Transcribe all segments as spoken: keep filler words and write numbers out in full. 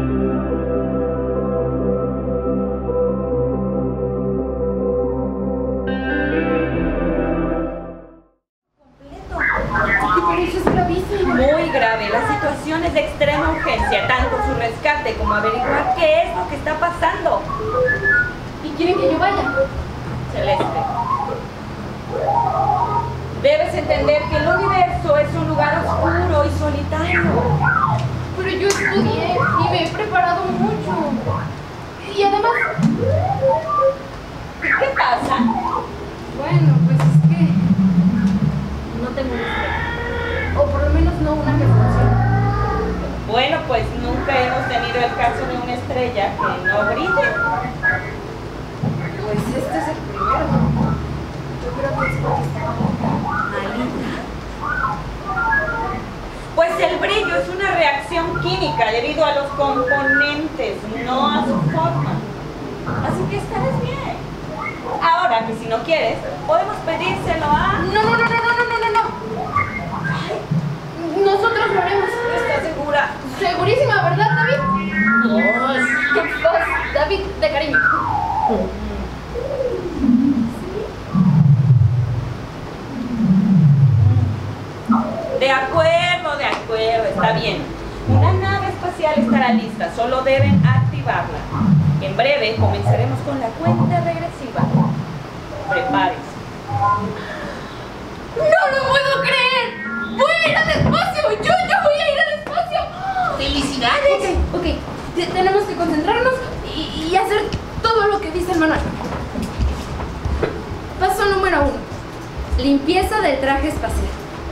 Muy grave, la situación es de extrema urgencia, tanto su rescate como averiguar qué es lo que está pasando. ¿Y quieren que yo vaya? Celeste, debes entender que el universo es un lugar oscuro y solitario. Pero yo estudié y me he preparado mucho. Y además... ¿Qué pasa? Bueno, pues es que... No tengo una estrella. O por lo menos no una que funcione. Bueno, pues nunca hemos tenido el caso de una estrella que no brille. Pues este es el primero. Yo creo que es porque está Malita. Pues el brillo es una reacción química debido a los componentes, no a su forma. Así que estarás bien. Ahora que si no quieres, podemos pedírselo a... No, no, no, no, no, no, no, no. Nosotros lo haremos. ¿Estás segura? Segurísima, ¿verdad, David? Dios. ¿Qué pasa? David, de cariño. De acuerdo, de acuerdo, está bien. Una nave espacial estará lista, solo deben activarla. En breve comenzaremos con la cuenta regresiva. Prepárese. ¡No lo puedo creer! ¡Voy a ir al espacio! ¡Yo, yo voy a ir al espacio! ¡Felicidades! Ok, ok. Te- tenemos que concentrarnos y, y hacer todo lo que dice el manual. Paso número uno. Limpieza del traje espacial.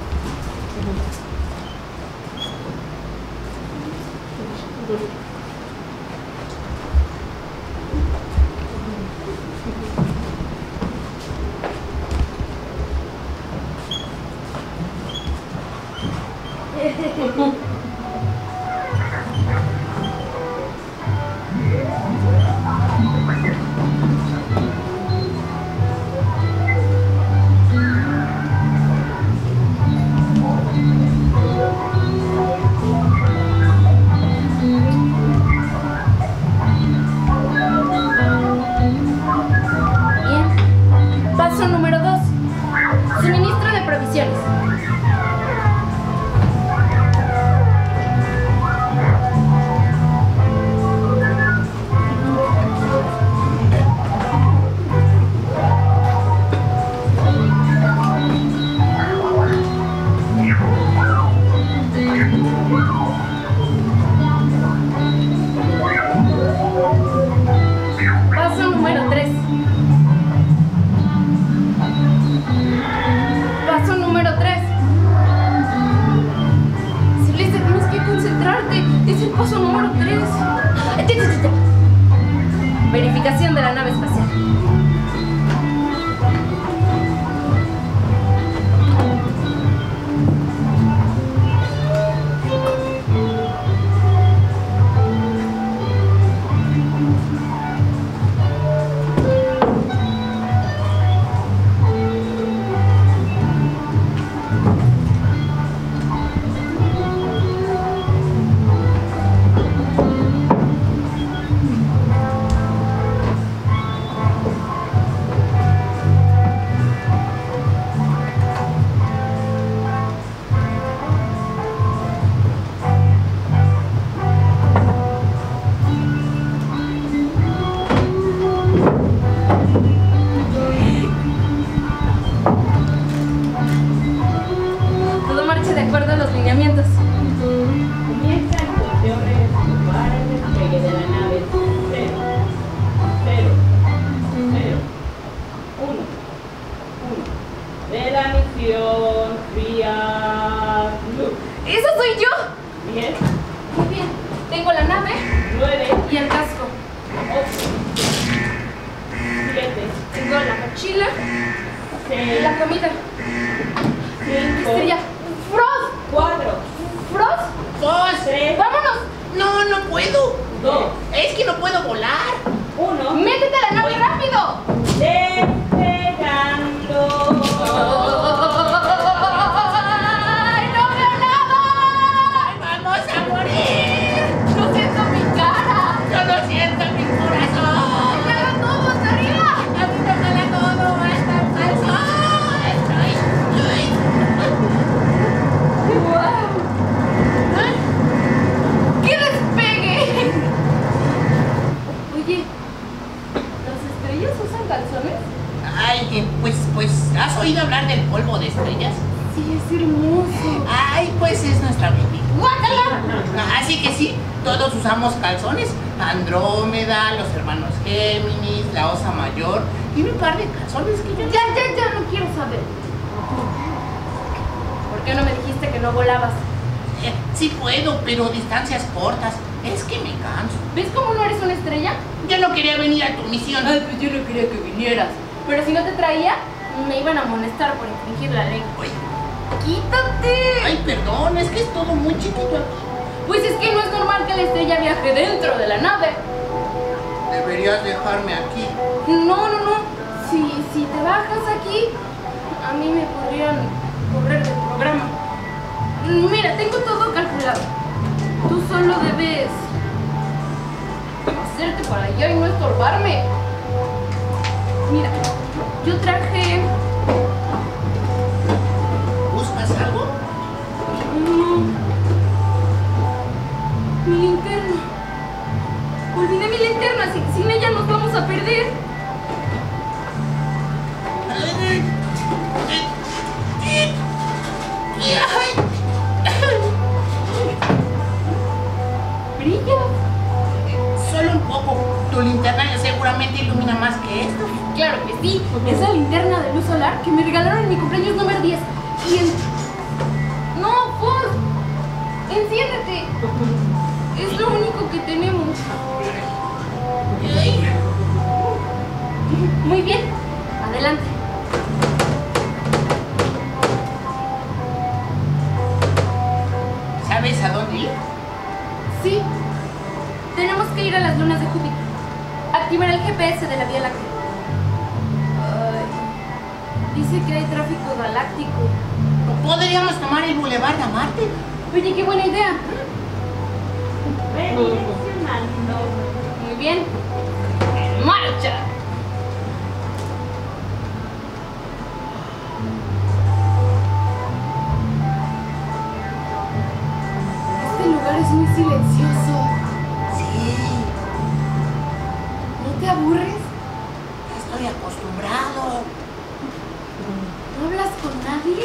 Bien. Paso número dos. Suministro de provisiones. Paso número tres. Paso número tres. Celeste, tienes que concentrarte. Es el paso número tres. Ya, ya, ya, ya. Verificación de la nave espacial. Todo marcha de acuerdo a los lineamientos. Comienza el conteo regresivo para el despegue de la nave. Cero, cero, cero, uno, uno. De la misión Vía Blue. ¡Eso soy yo! Diez, Muy bien. Tengo la nave nueve, y el casco. ocho, siete, Tengo la mochila y seis, la comida. cinco, Estrella. ¡Frost! cuatro, ¡Frost! ¡Dos! tres, ¡Vámonos! ¡No, no puedo! dos, ¡Es que no puedo volar! uno. ¡Métete a la nave rápido! Despegando. ¡Ay, no veo nada! ¡Vamos a morir! ¡No siento mi cara! Todos usamos calzones. Andrómeda, los hermanos Géminis, la Osa Mayor y un par de calzones que yo... Ya, ya, ya, no quiero saber. ¿Por qué no me dijiste que no volabas? Eh, sí puedo, pero distancias cortas. Es que me canso. ¿Ves cómo no eres una estrella? Yo no quería venir a tu misión. Ay, pues yo no quería que vinieras. Pero si no te traía, me iban a amonestar por infringir la ley. Oye, ¡Quítate! ay, perdón, es que es todo muy chiquito aquí. Pues es que no es normal que la estrella viaje dentro de la nave. Deberías dejarme aquí. No, no, no. Si, si te bajas aquí, a mí me podrían correr del programa. Mira, tengo todo calculado. Tú solo debes hacerte para allá y no estorbarme. Mira, yo traje... ¿Buscas algo? No. Mi linterna. Olvidé mi linterna. Sin, sin ella nos vamos a perder. ¿Brilla? Solo un poco. Tu linterna seguramente ilumina más que esto. Claro que sí. Es la linterna de luz solar que me regalaron en mi cumpleaños número diez. Y en... ¡No, Fos! ¡Enciéndete! Es lo único que tenemos. Muy bien. Adelante. ¿Sabes a dónde ir? Sí. Tenemos que ir a las lunas de Júpiter. Activar el G P S de la Vía Láctea. Ay, dice que hay tráfico galáctico. Podríamos tomar el Boulevard a Marte. Oye, qué buena idea. Ven direccionando. Muy bien. ¡En marcha! Este lugar es muy silencioso. Sí, ¿No te aburres? estoy acostumbrado. ¿No hablas con nadie?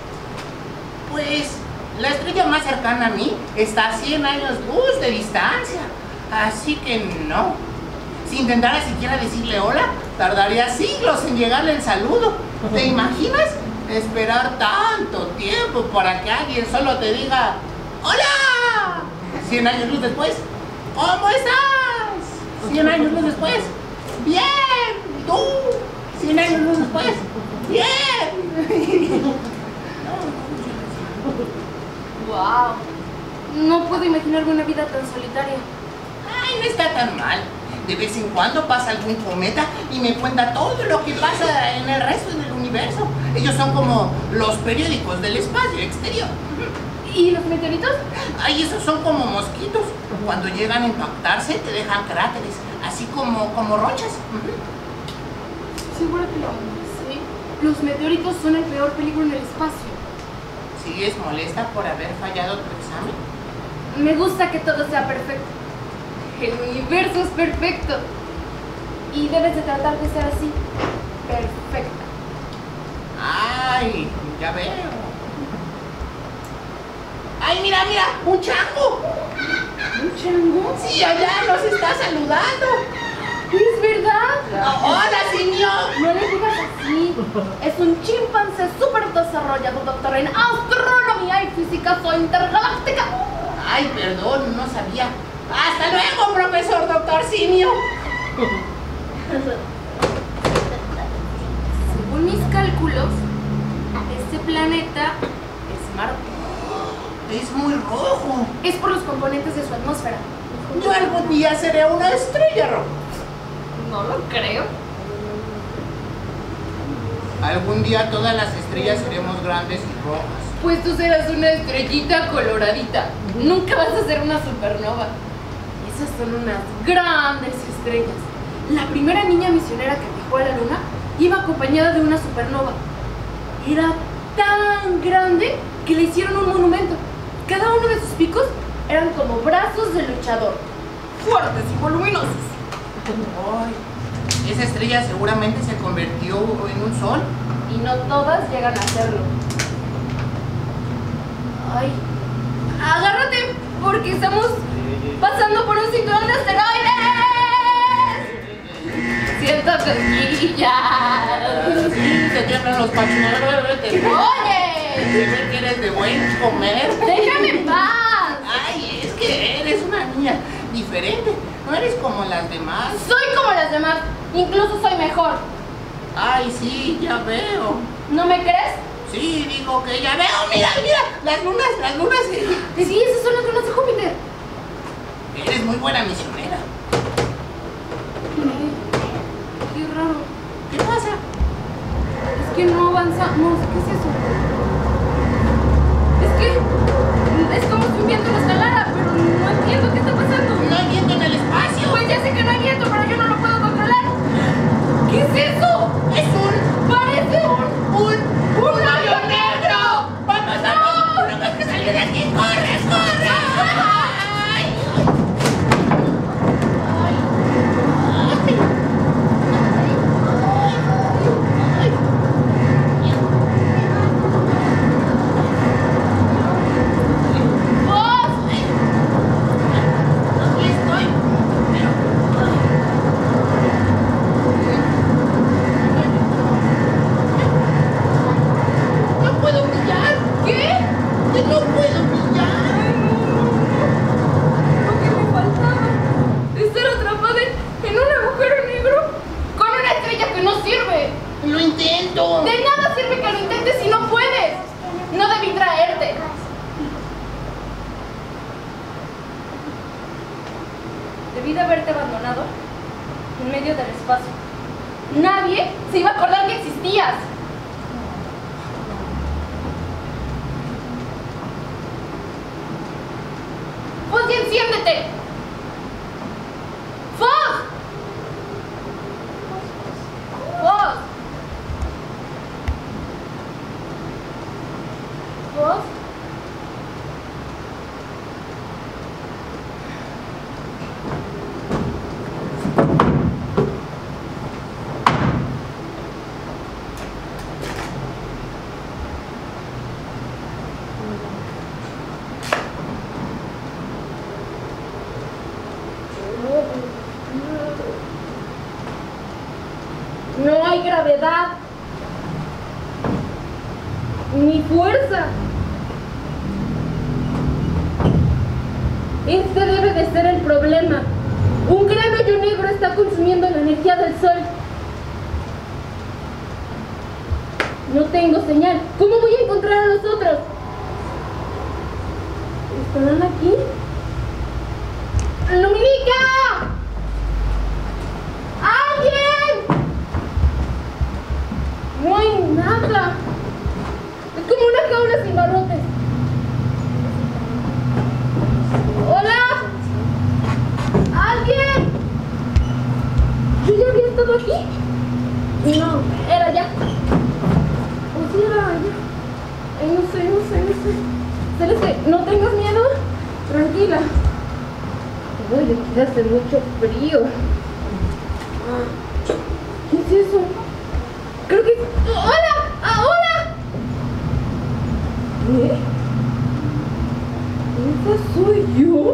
Pues la estrella más cercana a mí está a cien años luz de distancia. Así que no. Si intentara siquiera decirle hola, tardaría siglos en llegarle el saludo. ¿Te imaginas? Esperar tanto tiempo para que alguien solo te diga ¡Hola! Cien años luz después, ¿cómo estás? Cien años luz después, ¡bien! ¿Y tú? Cien años luz después, ¡bien! ¡Wow! No puedo imaginarme una vida tan solitaria. Ay, no está tan mal. De vez en cuando pasa algún cometa y me cuenta todo lo que pasa en el resto del universo. Ellos son como los periódicos del espacio exterior. ¿Y los meteoritos? Ay, esos son como mosquitos. Cuando llegan a impactarse te dejan cráteres, así como, como rochas. Seguro que lo sí. Los meteoritos son el peor peligro en el espacio. ¿Sigues molesta por haber fallado tu examen? Me gusta que todo sea perfecto. El universo es perfecto. Y debes de tratar de ser así. Perfecta. Ay, ya veo. ¡Ay, mira, mira! ¡Un chango! ¿Un chango? Sí, allá nos está saludando. ¿Es verdad? ¡Hola, simio! No le digas así. Es un chimpancé súper desarrollado, doctor en astronomía y física intergaláctica. Ay, perdón, no sabía. ¡Hasta luego, profesor doctor Simio! Según mis cálculos, este planeta es Marte. Es muy rojo. Es por los componentes de su atmósfera. Yo algún día seré una estrella roja. No lo creo. Algún día todas las estrellas seremos grandes y rojas. Pues tú serás una estrellita coloradita. Nunca vas a ser una supernova. Esas son unas grandes estrellas. La primera niña misionera que viajó a la luna iba acompañada de una supernova. Era tan grande que le hicieron un monumento. Cada uno de sus picos eran como brazos de luchador, fuertes y voluminosos. Ay, esa estrella seguramente se convirtió en un sol. Y no todas llegan a hacerlo. Ay, agárrate porque estamos pasando por un cinturón de asteroides. Siento cosquillas. Sí, te tiemblan los pachones. Oye, Se ve que eres de buen comer. déjame en paz. Ay, es que eres una niña diferente. No eres como las demás. Soy como las demás, incluso soy mejor. Ay, sí, ya veo. ¿No me crees? Sí, digo que ya veo. Mira, mira, las lunas, las lunas. Sí, esas son las lunas de Júpiter. Eres muy buena misionera. Qué raro. ¿Qué pasa? Es que no avanzamos. ¿Qué es eso? Es que es como si un viento nos jalara, pero no entiendo qué está pasando. No hay viento en el espacio. Pues ya sé que no hay viento, pero yo no lo puedo controlar. ¿Qué es eso? Es un... Parece un... ¡Un... ¡Un hoyo negro! ¡Vamos, vamos! ¡Tenemos que salir de aquí! ¡Corre, corre! ¡Ay! ¡Vos! Aquí estoy. No puedo brillar. ¿Qué? Que no puedo brillar. Lo que me faltaba. Estar atrapada en, en un agujero negro con una estrella que no sirve. Lo intento. De nada sirve que lo intentes si no puedes. No debí traerte. Debí de haberte abandonado en medio del espacio. Nadie se iba a acordar que existías. ¡Fos, y enciéndete! ¡Fos! ¡Fos! ¿Fos? No hay gravedad, ni fuerza. Este debe de ser el problema. Un gran hoyo negro está consumiendo la energía del sol. No tengo señal. ¿Cómo voy a encontrar a los otros? ¿Estarán aquí? ¡Luminica! ¡Alguien! No hay nada. Es como una jaula sin barrotes. ¡Hola! ¿Alguien? ¿Yo ya había estado aquí? No, era ya. ¿O sí era allá? Ay, no sé, no sé, no sé. Celeste, no tengas miedo. Tranquila. Uy, aquí hace mucho frío. ¿Qué es eso? Creo que... ¡Hola! ¡Ah, hola! ¿Qué? ¿Esa soy yo?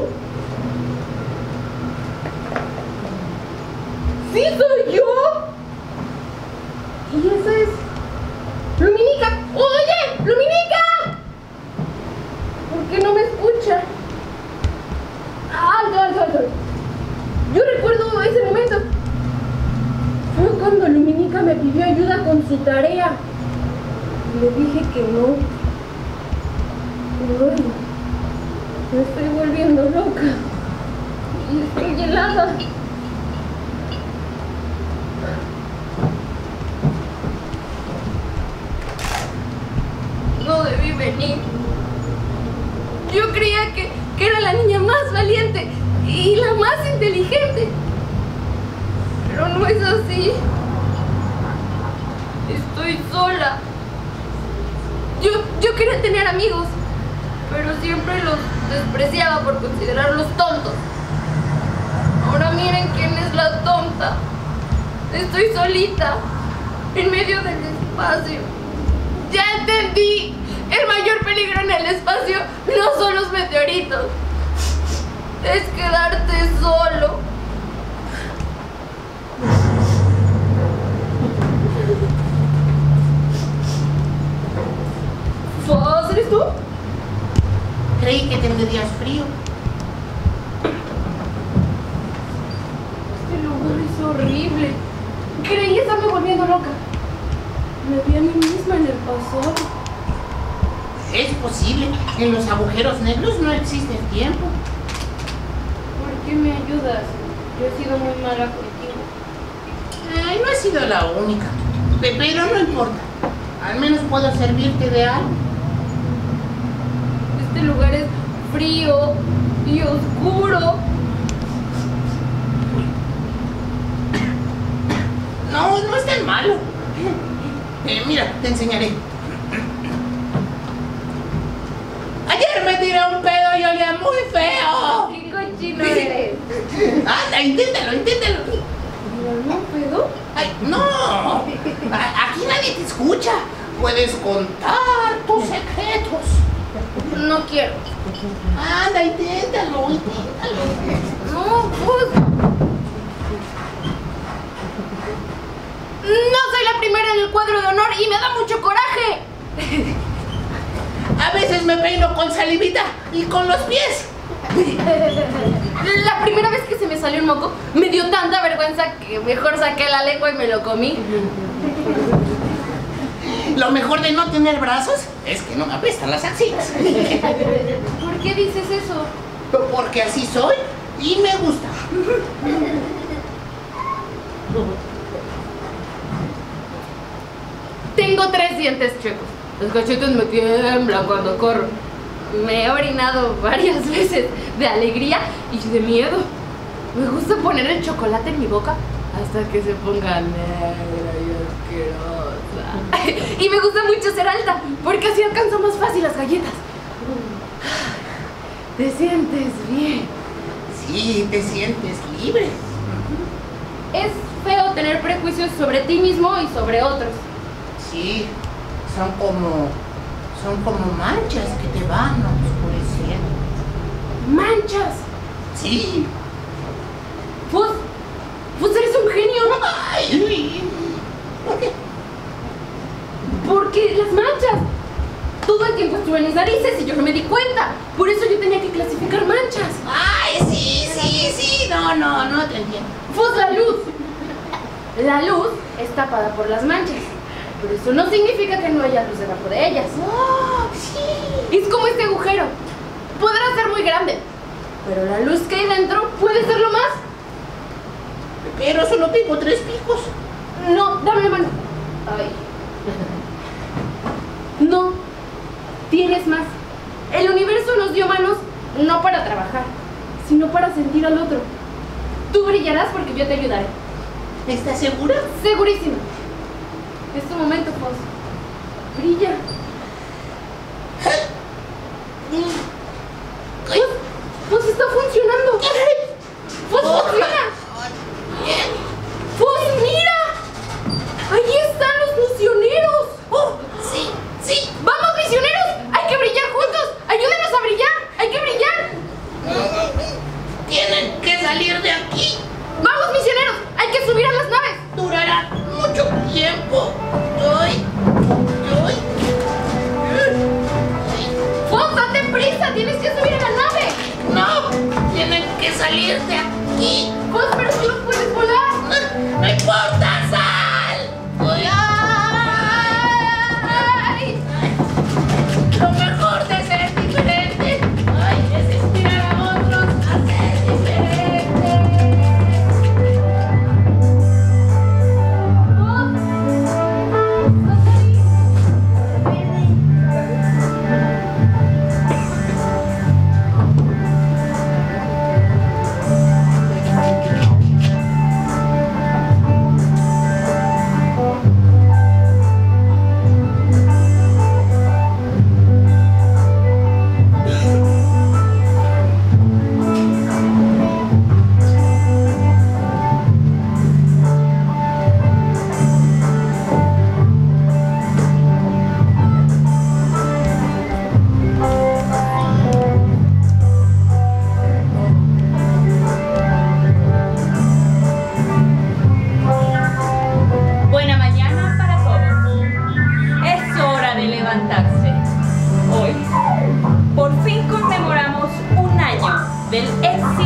¡Sí soy yo! Y esa es... ¡Luminica! ¡Oye! ¡Luminica! ¿Por qué no me escucha? ¡Alto, alto, alto! Yo recuerdo ese momento. Fue cuando Luminica me pidió ayuda con su tarea. Le dije que no. Pero bueno, me estoy volviendo loca. Y estoy helada. No debí venir. Yo creía que, que era la niña más valiente y la más inteligente. Pero no es así. Estoy sola. Yo, yo quería tener amigos, pero siempre los despreciaba por considerarlos tontos. Ahora miren quién es la tonta. Estoy solita, en medio del espacio. ¡Ya entendí! El mayor peligro en el espacio no son los meteoritos. es quedarte solo. ¿Fos, eres tú? Creí que tendrías frío. Este lugar es horrible. Creí estarme volviendo loca. Me vi a mí misma en el pasado. Es posible. En los agujeros negros no existe el tiempo. ¿Por qué me ayudas? Yo he sido muy mala contigo. Ay, no he sido la única. Pe- Pero no importa. Al menos puedo servirte de algo. Este lugar es frío y oscuro. No, no es tan malo. Eh, mira, te enseñaré. Ayer me tiré un pedo y olía muy feo. ¿Qué cochino eres? Anda, inténtalo, inténtalo. ¿No pedo? Ay, no. A- Aquí nadie te escucha. Puedes contar tus secretos. No quiero. Anda, inténtalo, inténtalo. No, pues. No soy la primera en el cuadro de honor y me da mucho coraje. A veces me peino con salivita y con los pies. La primera vez que se me salió un moco, me dio tanta vergüenza que mejor saqué la lengua y me lo comí. Lo mejor de no tener brazos es que no me apestan las axilas. ¿Por qué dices eso? Porque así soy y me gusta. Tengo tres dientes chuecos. Los cachetes me tiemblan cuando corro. Me he orinado varias veces de alegría y de miedo. Me gusta poner el chocolate en mi boca hasta que se ponga negra y asquerosa. Y me gusta mucho ser alta porque así alcanzo más fácil las galletas. ¿Te sientes bien? Sí, te sientes libre. Es feo tener prejuicios sobre ti mismo y sobre otros. Sí, son como, son como manchas que te van oscureciendo. ¡Manchas! Sí. ¡Pues! ¡Pues eres un genio! Ay, ¿por qué? Porque las manchas. Todo el tiempo estuve en mis narices y yo no me di cuenta. Por eso yo tenía que clasificar manchas. Ay, sí, sí, sí. No, no, no te entiendo. Pues la luz. La luz es tapada por las manchas. Pero eso no significa que no haya luz debajo de ellas. Oh, sí. Es como este agujero. Podrá ser muy grande, pero la luz que hay dentro puede serlo más. Pero solo tengo tres picos. No, dame la mano. Ay. No, tienes más. El universo nos dio manos no para trabajar, sino para sentir al otro. Tú brillarás porque yo te ayudaré. ¿Estás segura? Segurísimo. Es tu momento, Fos. Brilla. Fos, Fos está funcionando. Fos funciona. Fos, mira. Ahí están los misioneros. Oh, sí, sí. ¡Vamos, misioneros! ¡Hay que brillar juntos! ¡Ayúdenos a brillar! ¡Hay que brillar! Tienen que salir de aquí. ¡Vamos, misioneros! ¡Hay que subir a las naves! Durará mucho tiempo. Estoy. Estoy. ¡Fos, date prisa! ¡Tienes que subir a la nave! No, tienen que salir de aquí. ¡Fos, pero tú no puedes volar! No, no importa, sal. Voy a... ¡Ay! Lo mejor de ser diferente, ay, es inspirar a otros a ser diferentes. ¡Fos! ¿Estás ahí?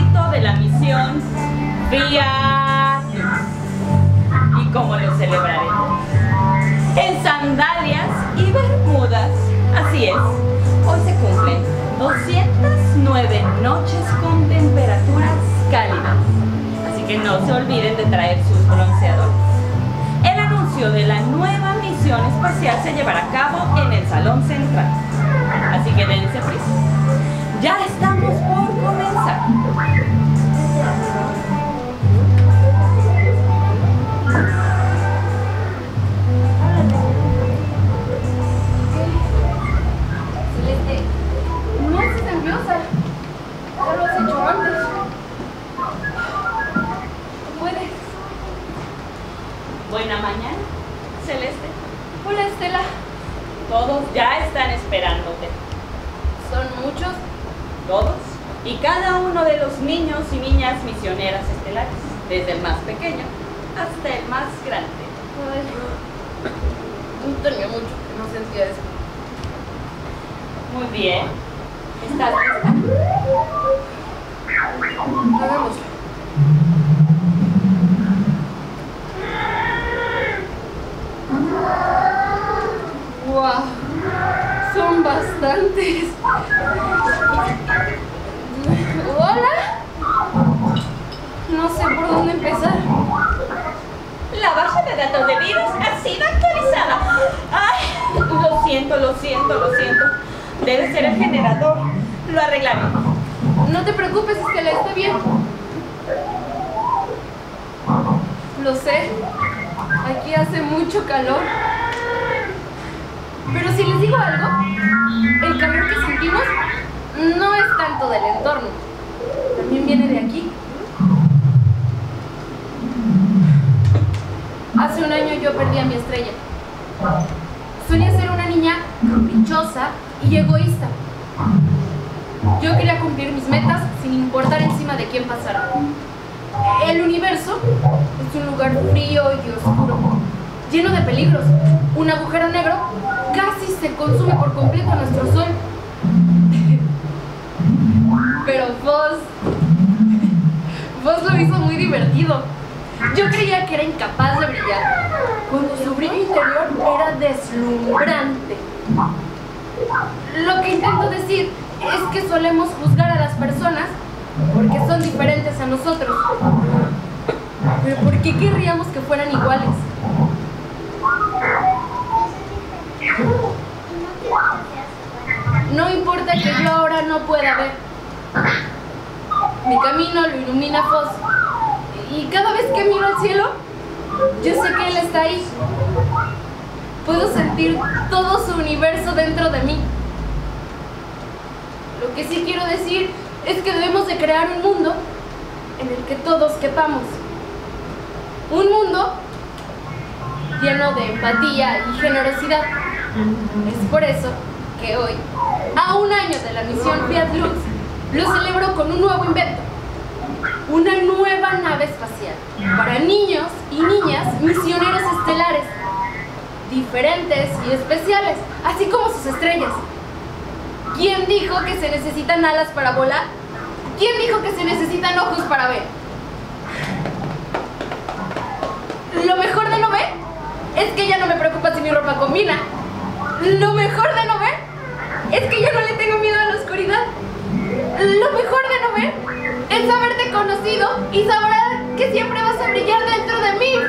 propósito de la misión Fiat Lux. ¿Y cómo lo celebraremos? En sandalias y bermudas. Así es, hoy se cumplen doscientas nueve noches con temperaturas cálidas. Así que no se olviden de traer sus bronceadores. El anuncio de la nueva misión espacial se llevará a cabo en el salón central. Así que dense prisa. Ya estamos por comenzar. Celeste, no estés nerviosa. Ya lo has hecho antes. Puedes. Buena mañana, Celeste. Hola, Estela. Todos ya están esperándote. ¿Son muchos? Todos y cada uno de los niños y niñas misioneras estelares, desde el más pequeño hasta el más grande. Ay, no tenía mucho que no sentía eso. Muy bien. ¿Estás lista? Hagámoslo. ¡Wow! Son bastantes. ¿Hola? No sé por dónde empezar. La base de datos de virus ha sido actualizada. Ay, lo siento, lo siento, lo siento. Debe ser el generador. Lo arreglaré. No te preocupes, Estela, está bien. Lo sé. Aquí hace mucho calor. Pero si les digo algo, el calor que sentimos no es tanto del entorno. También viene de aquí. Hace un año yo perdí a mi estrella. Solía ser una niña caprichosa y egoísta. Yo quería cumplir mis metas sin importar encima de quién pasara. El universo es un lugar frío y oscuro, lleno de peligros. Un agujero negro casi se consume por completo nuestro sol. Pero vos... Vos lo hizo muy divertido. Yo creía que era incapaz de brillar, cuando su brillo interior era deslumbrante. Lo que intento decir es que solemos juzgar a las personas porque son diferentes a nosotros. Pero ¿por qué querríamos que fueran iguales? No importa que yo ahora no pueda ver. Mi camino lo ilumina Foz. Y cada vez que miro al cielo, yo sé que él está ahí. Puedo sentir todo su universo dentro de mí. Lo que sí quiero decir es que debemos de crear un mundo en el que todos quepamos. Un mundo lleno de empatía y generosidad. Es por eso que hoy, a un año de la misión Fiat Lux, lo celebro con un nuevo invento. Una nueva nave espacial para niños y niñas misioneros estelares, diferentes y especiales, así como sus estrellas. ¿Quién dijo que se necesitan alas para volar? ¿Quién dijo que se necesitan ojos para ver? Lo mejor de no ver es que ya no me preocupa si mi ropa combina. Lo mejor de no ver es que yo no le tengo miedo a la oscuridad. Lo mejor de no ver es haberte conocido y saber que siempre vas a brillar dentro de mí.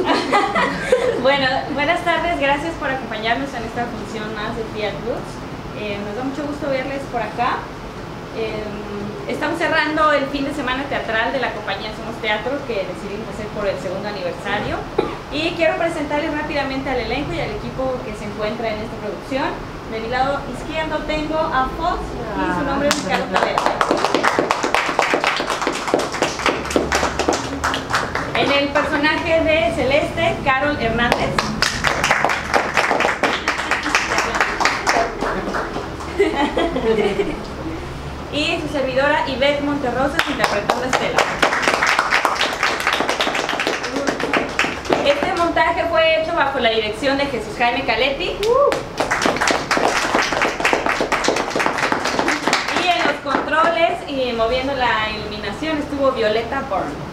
Bueno, buenas tardes, gracias por acompañarnos en esta función más de Fiat Lux. Eh, nos da mucho gusto verles por acá. Eh, estamos cerrando el fin de semana teatral de la compañía Somos Teatro, que decidimos hacer por el segundo aniversario. Y quiero presentarles rápidamente al elenco y al equipo que se encuentra en esta producción. De mi lado izquierdo tengo a Fox y su nombre es Ricardo Tavera. En el personaje de Celeste, Carol Hernández. Y su servidora Ivette Monterrosas interpretando a Estela. Este montaje fue hecho bajo la dirección de Jesús Jaime Caletti. Y en los controles y moviendo la iluminación estuvo Violeta Bourne.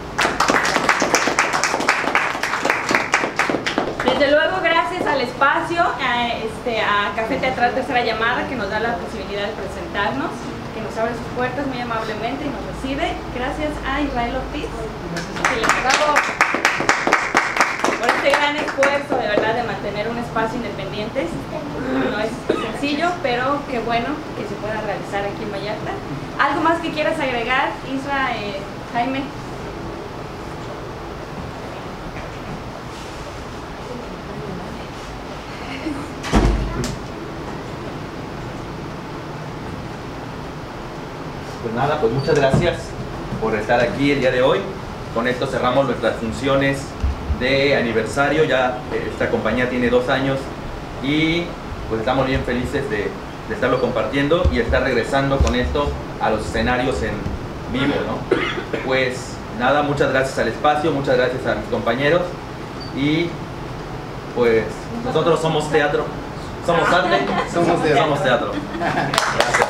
Desde luego, gracias al espacio, a, este, a Café Teatral Tercera Llamada, que nos da la posibilidad de presentarnos, que nos abre sus puertas muy amablemente y nos recibe. Gracias a Israel Ortiz, que les bravo por este gran esfuerzo, de verdad, de mantener un espacio independiente. No es sencillo, pero qué bueno que se pueda realizar aquí en Vallarta. ¿Algo más que quieras agregar, Isra, eh, Jaime? Pues nada, pues muchas gracias por estar aquí el día de hoy. Con esto cerramos nuestras funciones de aniversario. Ya esta compañía tiene dos años y pues estamos bien felices de, de estarlo compartiendo y estar regresando con esto a los escenarios en vivo, ¿no? Pues nada, muchas gracias al espacio, muchas gracias a mis compañeros y pues nosotros somos teatro. ¿Somos arte? Somos teatro. Somos teatro. Gracias.